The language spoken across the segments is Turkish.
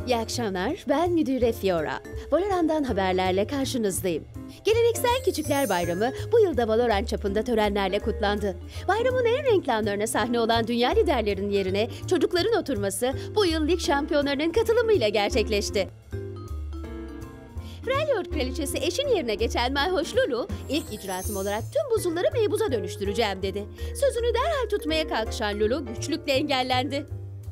İyi akşamlar, ben Müdüre Fiora. Valorant'dan haberlerle karşınızdayım. Geleneksel Küçükler Bayramı bu yılda Valorant çapında törenlerle kutlandı. Bayramın en renkli anlarına sahne olan dünya liderlerinin yerine çocukların oturması bu yıl lig şampiyonlarının katılımıyla gerçekleşti. Freljord Kraliçesi eşin yerine geçen Mayhoş Lulu, ilk icraatım olarak tüm buzulları meybuza dönüştüreceğim dedi. Sözünü derhal tutmaya kalkışan Lulu güçlükle engellendi.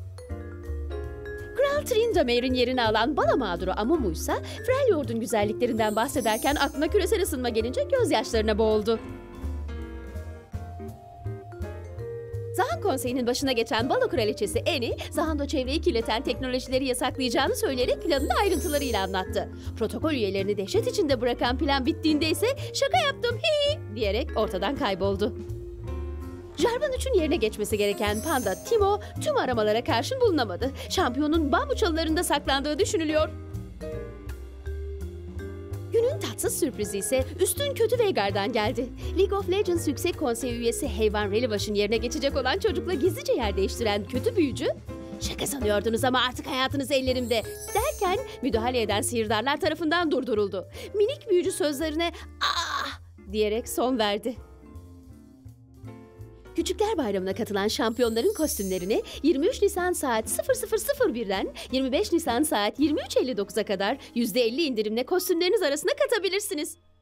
Kral Tryndamere yerini alan bala mağduru Amumu ise Freljord'un güzelliklerinden bahsederken aklına küresel ısınma gelince gözyaşlarına boğuldu. Zahan Konseyi'nin başına geçen Balo Kraliçesi Annie, Zahan'da çevreyi kirleten teknolojileri yasaklayacağını söyleyerek planını ayrıntılarıyla anlattı. Protokol üyelerini dehşet içinde bırakan plan bittiğinde ise "şaka yaptım hi" diyerek ortadan kayboldu. Jarvan 3'ün yerine geçmesi gereken Panda Timo tüm aramalara karşın bulunamadı. Şampiyonun bambu çalılarında saklandığı düşünülüyor. Günün tatsız sürprizi ise üstün kötü Veigar'dan geldi. League of Legends Yüksek Konseyi üyesi Heyvan Relivash'ın yerine geçecek olan çocukla gizlice yer değiştiren kötü büyücü, "şaka sanıyordunuz ama artık hayatınız ellerimde" derken müdahale eden sihirdarlar tarafından durduruldu. Minik büyücü sözlerine "ah" diyerek son verdi. Küçükler Bayramı'na katılan şampiyonların kostümlerini 23 Nisan saat 00:01'den 25 Nisan saat 23:59'a kadar %50 indirimle kostümleriniz arasına katabilirsiniz.